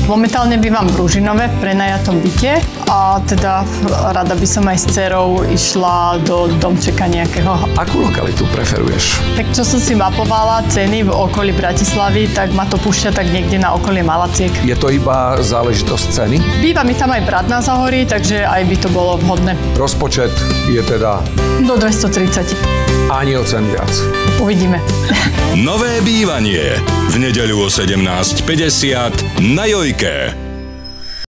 Momentálne bývam v Ružinove v prenajatom byte a teda rada by som aj s dcerou išla do domčeka nejakého. Akú lokalitu preferuješ? Tak čo som si mapovala ceny v okolí Bratislavy, tak ma to púšťa tak niekde na okolie Malaciek. Je to iba záležitosť ceny? Býva mi tam aj brat na Záhorí, takže aj by to bolo vhodné. Rozpočet je teda? Do 230. Ani o cen viac. Uvidíme. Nové bývanie v nedeľu o 17:50 na Jojke.